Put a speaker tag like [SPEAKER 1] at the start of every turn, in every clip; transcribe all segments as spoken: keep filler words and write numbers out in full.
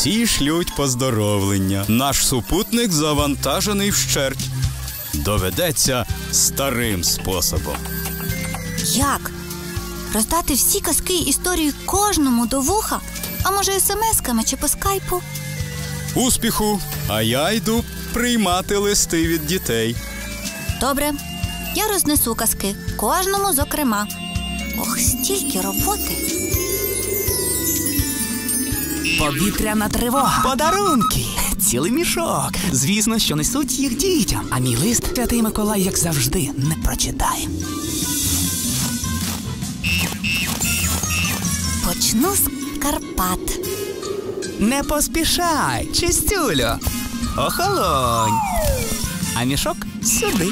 [SPEAKER 1] Усі шлють поздоровлення. Наш супутник завантажений вщерть. Доведеться старим способом.
[SPEAKER 2] Як? Роздати всі казки і історії кожному до вуха? А може смс-ками чи по скайпу?
[SPEAKER 1] Успіху! А я йду приймати листи від дітей.
[SPEAKER 2] Добре. Я рознесу казки. Кожному зокрема. Ох, стільки роботи.
[SPEAKER 3] Повітряна тривога. Подарунки. Цілий мішок. Звісно, що несуть їх дітям. А мій лист Святий Миколай, як завжди, не прочитає.
[SPEAKER 2] Почну з Карпат.
[SPEAKER 3] Не поспішай, чистюлю. Охолонь. А мішок сюди.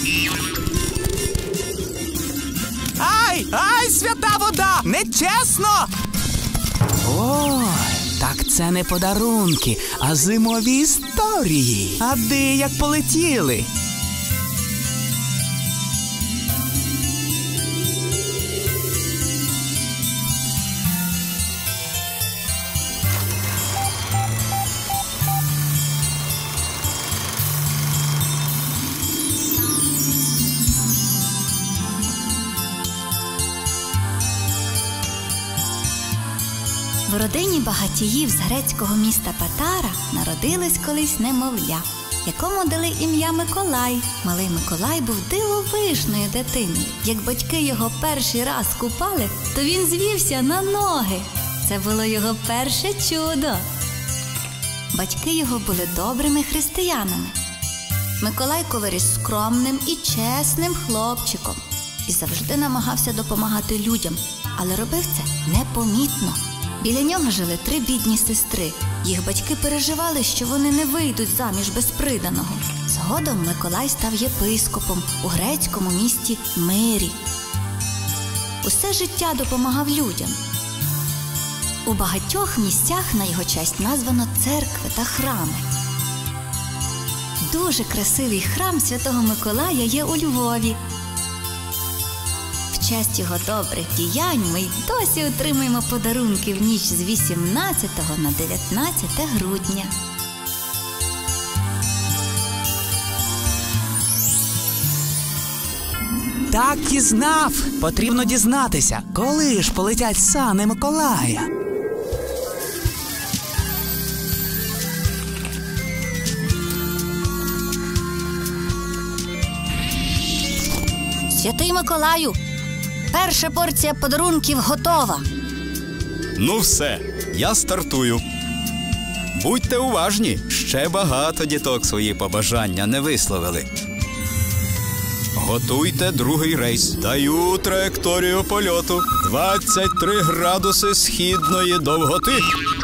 [SPEAKER 3] Ай, ай, свята вода! Нечесно! Ой, так це не подарунки, а зимові історії. А де як полетіли?
[SPEAKER 2] В родині багатіїв з грецького міста Патара народилось колись немовля, якому дали ім'я Миколай. Малий Миколай був дивовижною дитиною. Як батьки його перший раз купали, то він звівся на ноги. Це було його перше чудо. Батьки його були добрими християнами. Миколайко виріс скромним і чесним хлопчиком і завжди намагався допомагати людям, але робив це непомітно. Біля нього жили три бідні сестри. Їх батьки переживали, що вони не вийдуть заміж без приданого. Згодом Миколай став єпископом у грецькому місті Мирі. Усе життя допомагав людям. У багатьох місцях на його честь названо церкви та храми. Дуже красивий храм Святого Миколая є у Львові. В честь його добрих діянь ми й досі отримуємо подарунки в ніч з вісімнадцятого на дев'ятнадцяте грудня.
[SPEAKER 3] Так і знав. Потрібно дізнатися, коли ж полетять сани Миколая.
[SPEAKER 2] Святий Миколаю, перша порція подарунків готова.
[SPEAKER 1] Ну все, я стартую. Будьте уважні, ще багато діток свої побажання не висловили. Готуйте другий рейс. Даю траєкторію польоту. двадцять три градуси східної довготи.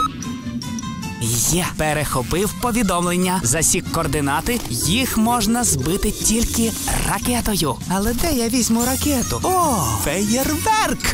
[SPEAKER 3] Є. Перехопив повідомлення. Засік координати. Їх можна збити тільки ракетою. Але де я візьму ракету? О, феєрверк!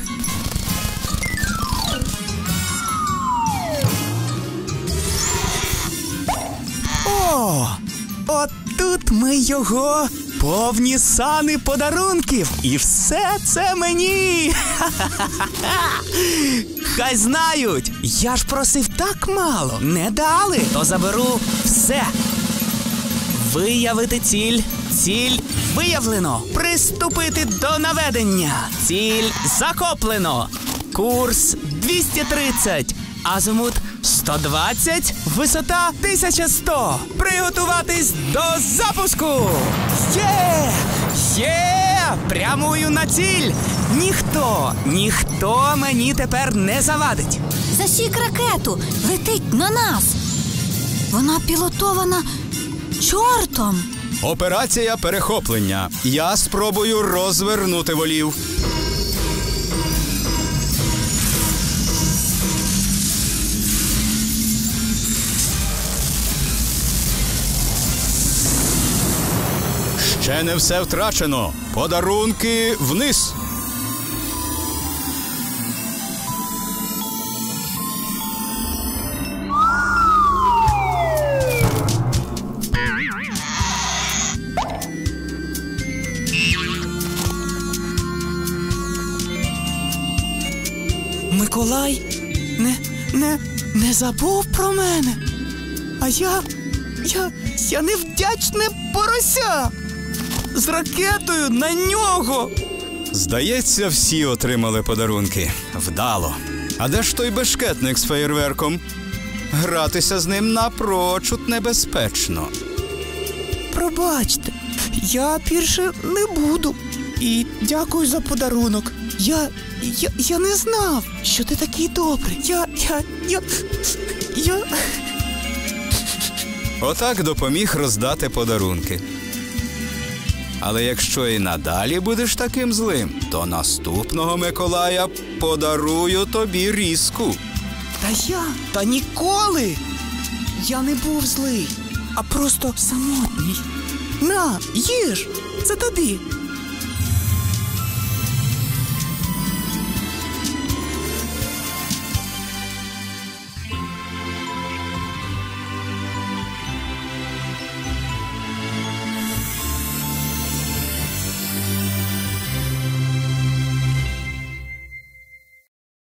[SPEAKER 3] О, отут ми його. Повні сани подарунків. І все це мені. Ха-ха-ха-ха. Хай знають. Я ж просив так мало. Не дали. То заберу все. Виявити ціль. Ціль виявлено. Приступити до наведення. Ціль захоплено. Курс двісті тридцять. Азимут сто двадцять. Висота тисяча сто. Приготуватись до запуску. Є! Є! Прямую на ціль. Ніхто, ніхто мені тепер не завадить.
[SPEAKER 2] Засік ракету. Летить на нас. Вона пілотована чортом.
[SPEAKER 1] Операція перехоплення. Я спробую розвернути волів. Ще не все втрачено. Подарунки вниз.
[SPEAKER 3] Миколай? Не, не, не забув про мене. А я, я, я невдячне порося. З ракетою на нього.
[SPEAKER 1] Здається, всі отримали подарунки. Вдало. А де ж той бешкетник з феєрверком? Гратися з ним напрочуд небезпечно.
[SPEAKER 3] Пробачте, я більше не буду. І дякую за подарунок. Я, я, я не знав, що ти такий добрий. Я, я, я, я...
[SPEAKER 1] Отак допоміг роздати подарунки. Але якщо і надалі будеш таким злим, то наступного Миколая подарую тобі різку.
[SPEAKER 3] Та я, та ніколи. Я не був злий, а просто самотній. На, їж, це тобі.